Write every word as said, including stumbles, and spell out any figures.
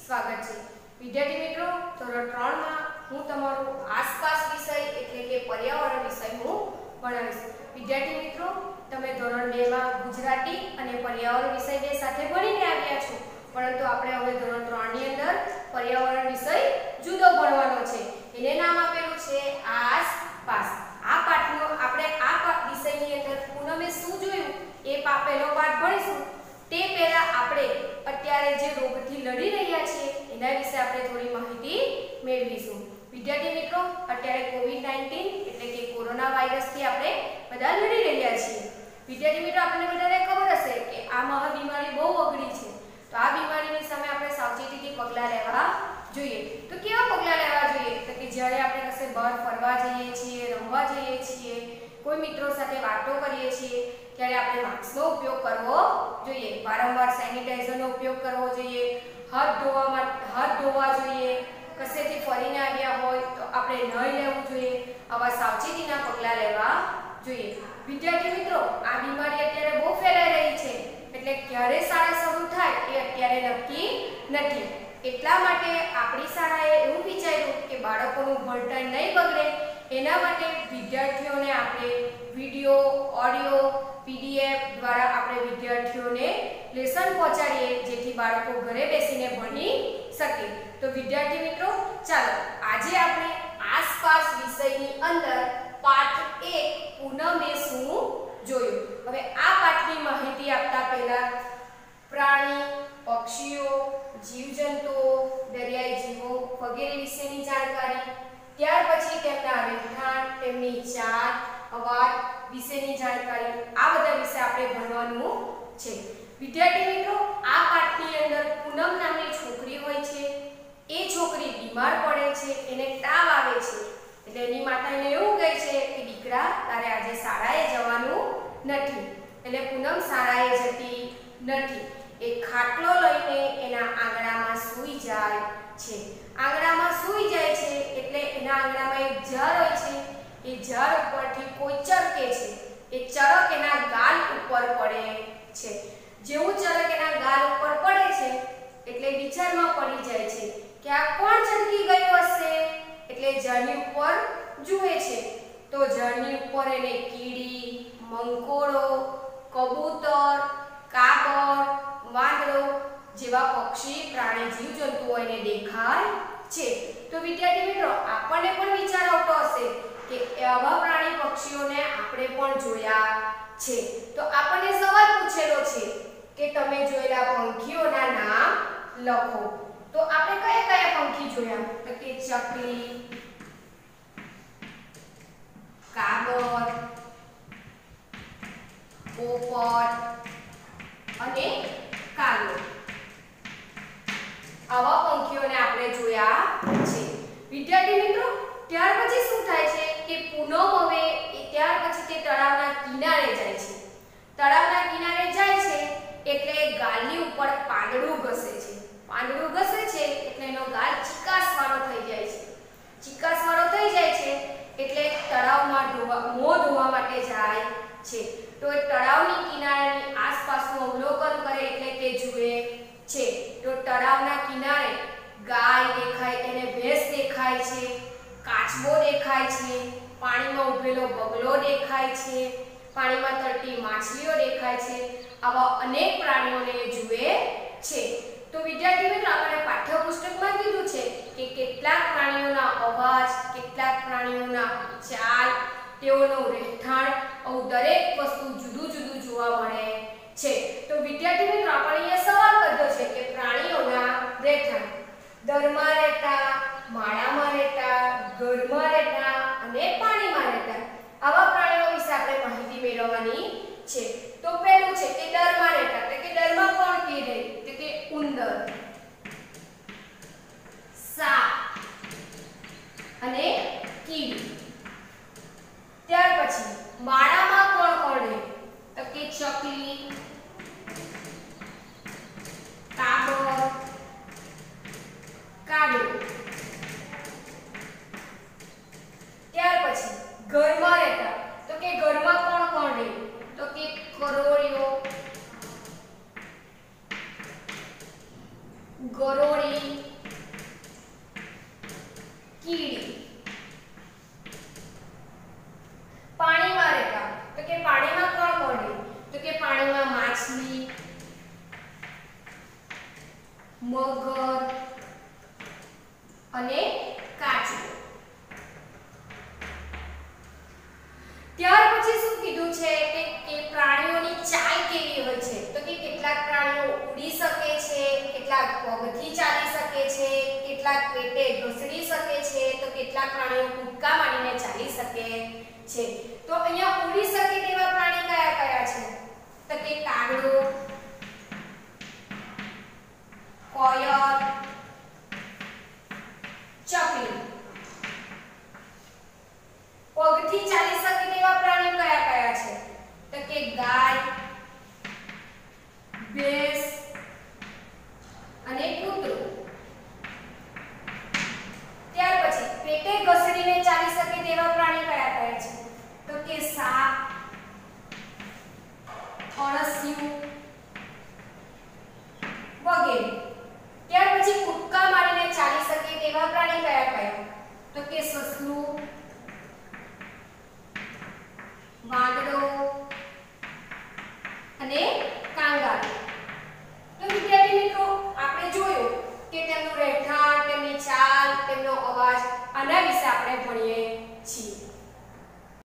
સ્વાગત છે વિદ્યાર્થી મિત્રો ધોરણ ત્રણ માં હું તમારો આસપાસ વિષય એટલે કે પર્યાવરણ વિષય હું ભણાવીશ। વિદ્યાર્થી મિત્રો તમે ધોરણ બે માં ગુજરાતી અને પર્યાવરણ વિષય બે સાથે ભણીને આવ્યા છો, પરંતુ આપણે હવે ધોરણ ત્રણ ની અંદર પર્યાવરણ વિષય જુદો ભણવાનો છે। એને નામ આપેલું છે આસપાસ। આ પાઠનો આપણે આ વિષયની અંદર પૂનમે શું જોયું એ પહેલો પાઠ ભણીશું। તે પહેલા આપણે અત્યારે જે રોગથી લડી રહ્યા છીએ એના વિશે આપણે થોડી માહિતી મેળવીશું। વિદ્યાર્થી મિત્રો અત્યારે કોવિડ નાઇન્ટીન એટલે કે કોરોના વાયરસથી આપણે બધા લડી રહ્યા છીએ। વિદ્યાર્થી મિત્રો આપણને બધાને ખબર હશે કે આ મહાબીમારી બહુ અઘરી છે, તો આ બીમારીની સામે આપણે સાવચેતીથી પગલાં લેવા જોઈએ। તો કેવા પગલાં લેવા જોઈએ? તો કે જ્યારે આપણે કશે બહાર ફરવા જઈએ છીએ, રમવા જઈએ છીએ, કોઈ મિત્રો સાથે વાતો કરીએ છીએ ત્યારે આપણે માસ્કનો ઉપયોગ કરવો જોઈએ, વારંવાર સેનિટાઈઝરનો ઉપયોગ કરવો જોઈએ, હાથ ધોવા માટે હાથ ધોવા જોઈએ, કશેથી ફરીને આવ્યા હોય તો આપણે નહીં લેવું જોઈએ। આવા સાવચેતીના પગલાં લેવા જોઈએ। વિદ્યાર્થી મિત્રો આ બીમારી અત્યારે બહુ ફેલાઈ રહી છે, એટલે ક્યારે શાળા શરૂ થાય એ અત્યારે નક્કી નથી। એટલા માટે આપણી શાળાએ એવું વિચાર્યું કે બાળકોનું ભણતર નહીં બગડે એના માટે વિદ્યાર્થીઓને આપણે વિડિયો, ઓડિયો, પીડીએફ દ્વારા આપણે વિદ્યાર્થીઓને લેસન પહોંચાડીએ, જેથી બાળકો ઘરે બેસીને ભણી શકે। તો વિદ્યાર્થી મિત્રો ચાલો આજે આપણે આસપાસ વિષયની અંદર પાઠ એક પૂનમે શું જોયું। હવે આ પાઠની માહિતી આપતા પહેલા પ્રાણી, પક્ષીઓ, જીવજંતુઓ, દરિયાઈ જીવો વગેરે વિશેની જાણકારી, ત્યાર પછી તેમના રહેઠાણ, તેમની જાત, અવાજ વિશેની જાણકારી, આ બધા વિશે આપણે ભણવાનું છે। વિદ્યાર્થી મિત્રો આ પાઠની અંદર પૂનમ નામની છોકરી હોય છે, એ છોકરી બીમાર પડે છે, એને તાવ આવે છે, એટલે એની માતાને એવું કહે છે કે દીકરા તારે આજે શાળાએ જવાનું નથી, એટલે પૂનમ શાળાએ જતી નથી। એ ખાટલો લઈને એના આંગણામાં સૂઈ જાય છે। આંગણામાં સૂઈ જાય છે એટલે એના આંગણામાં એક ઝાડ હોય છે, એ ઝાડ ઉપરથી કોઈ ચરકે છે, એ ચરક એના ગાલ ઉપર પડે છે। જેવું ચરક એના ગાલ ઉપર પડે છે એટલે વિચારમાં પડી જાય છે કે આ કોણ ચરકી ગયું હશે, એટલે ઝાડની ઉપર જુએ છે તો ઝાડની ઉપર એને કીડી, મંકોડો, કબૂતર, કાગળ, વાંદરો જેવા પક્ષી, પ્રાણી, જીવજંતુઓ એને દેખાય છે। તો વિદ્યાર્થી મિત્રો આપણને પણ વિચાર આવતો હશે કે આવા પ્રાણી પક્ષીઓને આપણે પણ જોયા છે। તો આપણને સવાલ પૂછેલો છે કે તમે જોયેલા પંખીઓના નામ લખો। તો આપણે કયા કયા પંખી જોયા? તો કે ચકલી, કાગળ, પોપટ અને કાગડો, આવા પંખીઓને આપણે જોયા છે। વિદ્યાર્થી મિત્રો ત્યાર પછી શું થાય છે કે પૂનમ હવે એ ત્યાર પછી તે તળાવના કિનારે જાય છે। તળાવના કિનારે જાય છે એટલે ગાલની ઉપર પાંદડું ઘસે છે। પાંદડું ઘસે છે એટલે એનો ગાલ ચીકાસવાળો થઈ જાય છે। ચીકાસવાળો થઈ જાય છે એટલે તળાવમાં ધોવા મોં ધોવા માટે જાય છે। તો એ તળાવની કિનારાની આસપાસનું અવલોકન કરે એટલે કે જુએ છે તો તળાવના કિનારે ગાય દેખાય, એને ભેંસ દેખાય છે, કાચબો દેખાય છે, પાણીમાં ઊભેલો બગલો દેખાય છે, પાણીમાં તરતી માછલીઓ દેખાય છે, આવા અનેક પ્રાણીઓને જુએ છે। તો વિદ્યાર્થી મિત્રો આપણે પાઠ્યપુસ્તકમાં કીધું છે કે કેટલાક પ્રાણીઓના અવાજ, કેટલાક પ્રાણીઓના ચાલ, તેઓનું રહેઠાણ, આવું દરેક વસ્તુ જુદું જુદું જોવા મળે છે। તો વિદ્યાર્થી મિત્રો આપણે અહીંયા સવાલ કર્યો છે કે પ્રાણીઓના રહેઠાણ, દરમાં રહેતા, માળામાં રહેતા, ઘરમાં રહેતા અને પાણીમાં રહેતા, આવા પ્રાણીઓ વિશે આપણે માહિતી મેળવવાની છે। તો પહેલું છે કે દરમાં રહેતા, એટલે કે દરમાં કોણ કે રહે? તો કે ઉંદર, સાપ અને કીડી। ત્યાર પછી માળામાં કોણ કોણ રહે? તો કે ચકલી, કાગળ, કાગડો ગરોળી, કીડી. પાણીમાં રહેતા તો કે પાણીમાં કોણ કોણ રહે? તો કે પાણીમાં માછલી, મગર અને કાચબો. ત્યાર પછી શું કીધું છે કે કે પ્રાણીઓની ચાલ કેવી હોય છે? તો કે કેટલાક પ્રાણીઓ ઉડી શકે છે, કેટલાક પગથી ચાલી શકે છે, કેટલાક પેટે ઘસડી શકે છે, તો કેટલાક પ્રાણીઓ કૂદકા મારીને ચાલી શકે છે. તો અહીંયા ઉડી શકે તેવા પ્રાણી કયા કયા છે? તો કે કાગડો, કોયલ, ચકલી. પગથી ચાલી શકે તેવા પ્રાણીઓ કયા કયા છે? તો કે ગાય, ભેંસ અને કૂતરું. ત્યાર પછી પેટે ઘસડીને ચાલી શકે તેવા પ્રાણી કયા કયા છે? તો કે સાપ, અળસિયું વગેરે. ત્યાર પછી કૂદકા મારીને ચાલી શકે તેવા પ્રાણી કયા કયા? તો કે સસલું, વાંદરો અને